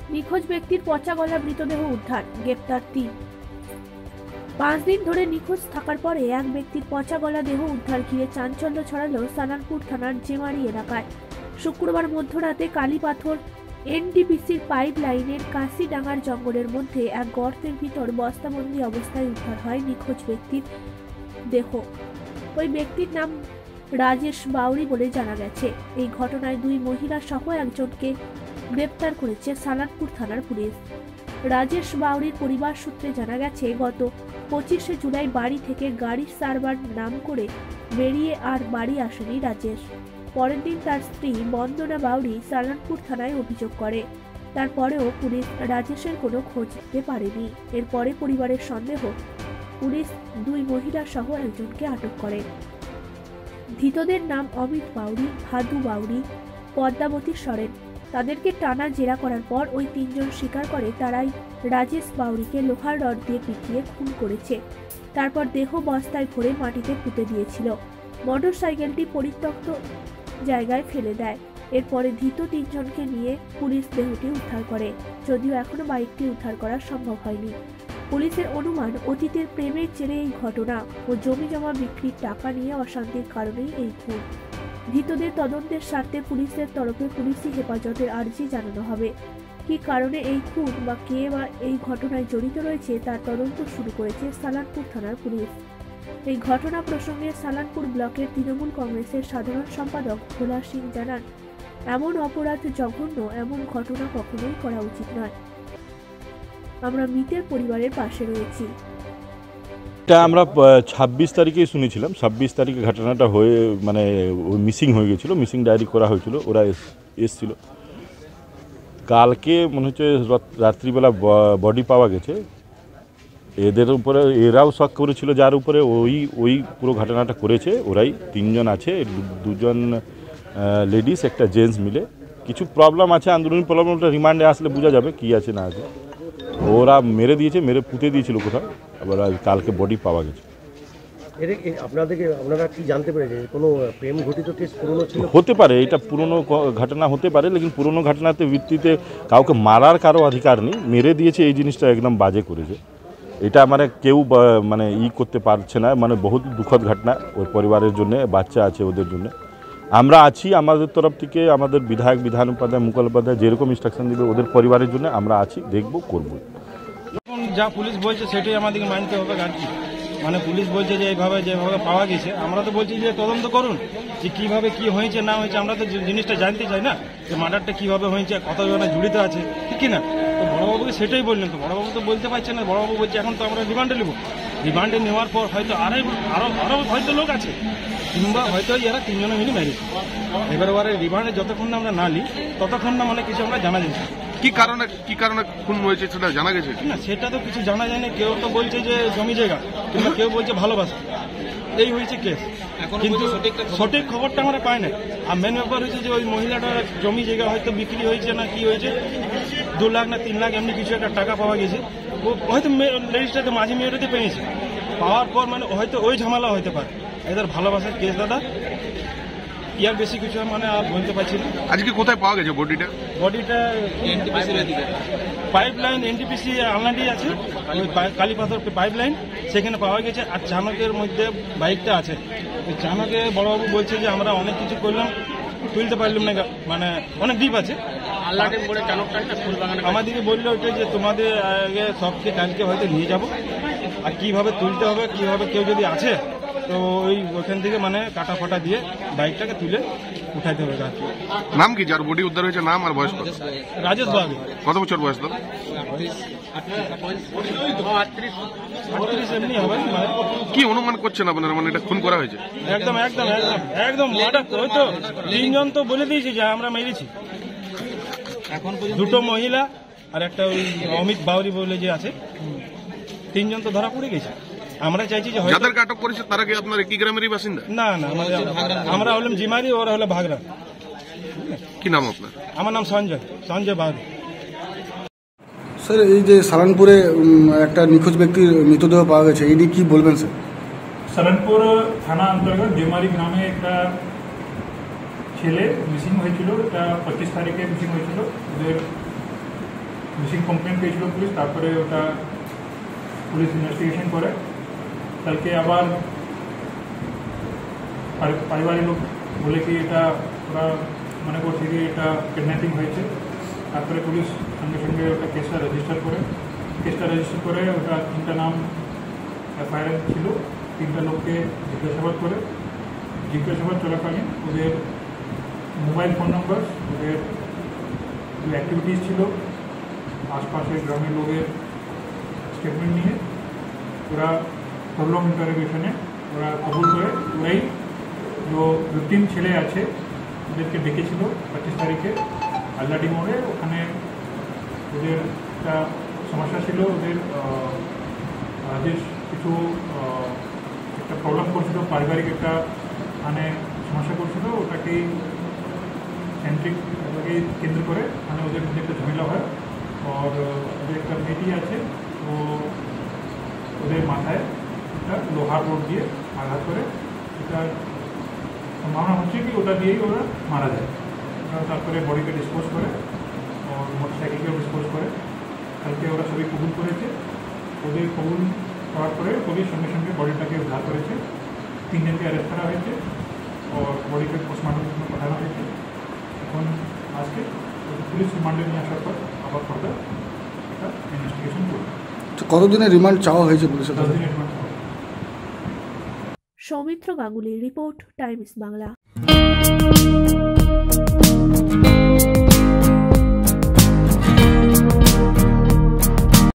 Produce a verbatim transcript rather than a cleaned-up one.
নিখোঁজ ব্যক্তির পচা গলা মৃতদেহ উদ্ধার, গ্রেপ্তার তিন। পাঁচ দিন ধরে নিখোঁজ থাকার পরে এক ব্যক্তির পচা গলা দেহ উদ্ধার ঘিরে চাঞ্চল্য ছড়ালো সালানপুর থানার জেমারি এলাকায়। শুক্রবার মধ্যরাতে কালীপাথর এনটিপিসির পাইপ লাইনের কাশিডাঙ্গার জঙ্গলের মধ্যে এক গর্তের ভিতর বস্তাবন্দি অবস্থায় উদ্ধার হয় নিখোঁজ ব্যক্তির দেহ। ওই ব্যক্তির নাম রাজেশ বাউরি বলে জানা গেছে। এই ঘটনায় দুই মহিলা সহ একজনকে গ্রেপ্তার করেছে সালানপুর থানার পুলিশ। রাজেশ বাউরির পরিবার সূত্রে জানা গেছে, গত পঁচিশে জুলাই বাড়ি থেকে গাড়ি সার্ভার নাম করে বেরিয়ে আর বাড়ি আসেনি রাজেশ। পরের দিন তার স্ত্রী বন্দনা বাউরি সালানপুর থানায় অভিযোগ করে। তারপরেও পুলিশ রাজেশের কোনো খোঁজ দিতে পারেনি। এরপরে পরিবারের সন্দেহ, পুলিশ দুই মহিলা সহ একজনকে আটক করে। ধৃতদের নাম অমিত বাউরি, ভাদু বাউরি, পদ্মাবতী সরেন। তাদেরকে টানা জেরা করার পর ওই তিনজন স্বীকার করে তারাই রাজেশ বাউরিকে লোহার রড দিয়ে পিটিয়ে খুন করেছে। তারপর দেহ বস্তায় ভরে মাটিতে পুঁতে দিয়েছিল। মোটর সাইকেলটি পরিত্যক্ত জায়গায় ফেলে দেয়। এরপরে ধৃত তিনজনকে নিয়ে পুলিশ দেহটি উদ্ধার করে, যদিও এখনো বাইকটি উদ্ধার করা সম্ভব হয়নি। পুলিশের অনুমান, অতীতের প্রেমের জেরে এই ঘটনা ও জমি জমা বিক্রির টাকা নিয়ে অশান্তির কারণেই এই খুন। ধৃতদের তদন্তের স্বার্থে পুলিশের তরফে পুলিশি হেফাজতের আর্জি জানানো হবে। কি কারণে এই খুন বা কে বা এই ঘটনায় জড়িত রয়েছে তার তদন্ত শুরু করেছে সালানপুর থানার পুলিশ। এই ঘটনা প্রসঙ্গে সালানপুর ব্লকের তৃণমূল কংগ্রেসের সাধারণ সম্পাদক ভোলা সিং জানান, এমন অপরাধ জঘন্য, এমন ঘটনা কখনোই করা উচিত নয়। আমরা মৃতের পরিবারের পাশে রয়েছি। এটা আমরা ছাব্বিশ তারিখেই শুনেছিলাম। ছাব্বিশ তারিখে ঘটনাটা হয়ে মানে ওই মিসিং হয়ে গেছিলো, মিসিং ডায়েরি করা হয়েছিল, ওরা এসছিল। কালকে মনে হচ্ছে রাত্রিবেলা বডি পাওয়া গেছে। এদের উপরে এরাও শক করেছিল, যার উপরে ওই ওই পুরো ঘটনাটা করেছে ওরাই। তিনজন আছে, দুজন লেডিস, একটা জেন্টস মিলে। কিছু প্রবলেম আছে, আন্দোলনী প্রবলেমটা রিমান্ডে আসলে বোঝা যাবে কি আছে না আছে। ওরা মেরে দিয়েছে, মেরে পুঁতে দিয়েছিল কোথাও, আবার কালকে বডি পাওয়া গেছে। আপনাদেরকে আপনারা কি জানতে পেরেছেন কোনো প্রেম ঘটিত কেস পুরনো ছিল? হতে পারে, এটা পুরনো ঘটনা হতে পারে, লেকিন পুরনো ঘটনাতে ভিত্তিতে কাউকে মারার কারো অধিকার নেই। মেরে দিয়েছে এই জিনিসটা একদম বাজে করেছে। এটা মানে কেউ মানে ই করতে পারছে না, মানে বহুত দুঃখদ ঘটনা ওর পরিবারের জন্য, বাচ্চা আছে ওদের জন্য। আমরা আছি আমাদের তরফ থেকে, আমাদের বিধায়ক বিধান উপাধ্যায় মুকুল উপাধ্যায় যেরকম ইনস্ট্রাকশন দিবে ওদের পরিবারের জন্য আমরা আছি, দেখব করব। যা পুলিশ বলছে সেটাই আমাদেরকে মানতে হবে আর কি। মানে পুলিশ বলছে যে এইভাবে যেভাবে পাওয়া গেছে, আমরা তো বলছি যে তদন্ত করুন যে কিভাবে কি হয়েছে না হয়েছে। আমরা তো জিনিসটা জানতে চাই না যে মার্ডারটা কিভাবে হয়েছে, কতজনে জড়িত আছে, ঠিক কিনা। তো বড়বাবুকে সেটাই বললেন, তো বড়বাবু তো বলতে পারছে না। বড়বাবু বলছে এখন তো আমরা রিমান্ডে নেব, রিমান্ডে নেওয়ার পর হয়তো আরো আরো আরো হয়তো লোক আছে, কিংবা হয়তো এরা তিনজনে মিলে মেরেছে। এবার ওরা রিমান্ডে যতক্ষণ না আমরা না নিই ততক্ষণ না মানে কিছু আমরা জানা যাচ্ছে। কি কারণে কি কারণে খুন হয়েছে সেটা জানা গেছে না, সেটা তো কিছু জানা যায় না। কেউ তো বলছে যে জমি জায়গা, কিংবা কেউ বলছে ভালোবাসা, এই হয়েছে কেস। কিন্তু সঠিক খবরটা আমরা পাই না। আর মেন ব্যাপার হয়েছে যে ওই মহিলাটার জমি জায়গা হয়তো বিক্রি হয়েছে না কি হয়েছে, দু লাখ না তিন লাখ এমনি কিছু একটা টাকা পাওয়া গেছে। ও হয়তো লেডিসটাতে মাঝে মেয়েটাতে পেয়েছে, পাওয়ার পর মানে হয়তো ওই ঝামেলা হতে পারে। এদের ভালোবাসার কেস দাদা, ইয়ার বেশি কিছু মানে আর বলতে পারছি না। আজকে কোথায় পাওয়া গেছে বডিটা? বডিটা পাইপ লাইন এনটিপিসি আলনাডি আছে, ওই কালীপাথর পাইপ লাইন, সেখানে পাওয়া গেছে। আর চানকের মধ্যে বাইকটা আছে। ওই চানকে বড়বাবু বলছে যে আমরা অনেক কিছু করলাম, তুলতে পারলাম না, মানে অনেক ডিপ আছে। আমাদেরকে বললো ওইটা যে তোমাদের আগে সবকে কালকে হয়তো নিয়ে যাব, আর কিভাবে তুলতে হবে, কিভাবে কেউ যদি আছে তো ওই ওখান থেকে মানে কাটা ফাটা দিয়ে বাইকটাকে তুলে উঠাইতে হবে। নাম কি যার বডি উদ্ধার হয়েছে, নাম আর বয়স? রাজেশ বাবু। কত বছর বয়স দাদা? আটত্রিশ এমনি হবে। কি অনুমান করছেন আপনারা, মানে এটা খুন করা হয়েছে? একদম একদম একদম একদম ওই তো তিনজন তো বলে দিয়েছি যে আমরা মেরেছি। দুটো মহিলা আর একটা ওই অমিত বাউরি বলে যে আছে, তিনজন তো ধরা পড়ে গেছে। আমরা চাইছি যে যাদেরকে আটক করেছে তারা কি আপনার একই গ্রামেরই বাসিন্দা? না না, আমরা হলাম জিমারি, ওরা হলো ভাগরা। কি নাম আপনার? আমার নাম সঞ্জয়, সঞ্জয় বাউরি। স্যার, এই যে সালানপুরে একটা নিখোঁজ ব্যক্তির মৃতদেহ পাওয়া গেছে, এই নিয়ে কি বলবেন স্যার? সালানপুর থানা অন্তর্গত ডেমারি গ্রামে একটা ছেলে মিসিং হয়েছিল। এটা পঁচিশ তারিখে মিসিং হয়েছিল। ওদের মিসিং কমপ্লেন পেয়েছিল পুলিশ, তারপরে ওটা পুলিশ ইনভেস্টিগেশন করে কালকে আবার পারি- পারিবারিক লোক বলে কি এটা ওরা মনে করছে কি এটা কিডন্যাপিং হয়েছে। তারপরে পুলিশ সঙ্গে সঙ্গে ওটা কেসটা রেজিস্টার করে কেসটা রেজিস্টার করে ওটা তিনটা নাম এফআইআর ছিল, তিনটা লোককে জিজ্ঞাসাবাদ করে জিজ্ঞাসাবাদ চলাকালীন ওদের মোবাইল ফোন নম্বর, ওদের যে অ্যাক্টিভিটিস ছিল, আশপাশের গ্রামের লোকের স্টেটমেন্ট নিয়ে ওরা প্রলং ইন্টারোগেশনে ওরা কবুল করে ওরাই যে ভিকটিম ছেলে আছে ওদেরকে ডেকেছিল পঁচিশ তারিখে আল্লাডি মোড়ে। ওখানে ওদের একটা সমস্যা ছিল, ওদের রাজেশ কিছু আহ, একটা প্রবলেম করছিল, পারিবারিক একটা মানে সমস্যা করছিল, ওটাকেই সেন্ট্রিক ওটাকে কেন্দ্র করে মানে ওদের মধ্যে একটা ঝামেলা হয়। আর ওদের একটা মেয়েটি আছে, তো ওদের মাথায় একটা লোহার রোড দিয়ে আঘাত করে, এটা সম্ভাবনা হচ্ছে কি ওটা দিয়েই ওরা মারা যায়। ওরা তারপরে বডিকে ডিসপোজ করে আর মোটরসাইকেলকেও ডিসপোজ করে। কালকে ওরা সবই কবুল করেছে। ওদের কবুল করার পরে পুলিশ সঙ্গে সঙ্গে বডিটাকে উদ্ধার করেছে, তিনজনকে অ্যারেস্ট করা হয়েছে আর বডিকে পোস্টমর্টমের জন্য পাঠানো হয়েছে। এখন আজকে পুলিশ রিমান্ডে নিয়ে আসার পর আবার ফার্দার একটা ইনভেস্টিগেশন করবে। তো কতদিনের রিমান্ড চাওয়া হয়েছে পুলিশের দশ কাছে? দিনের রিমান্ড হবে। Soumitra Ganguly report, Times Bangla.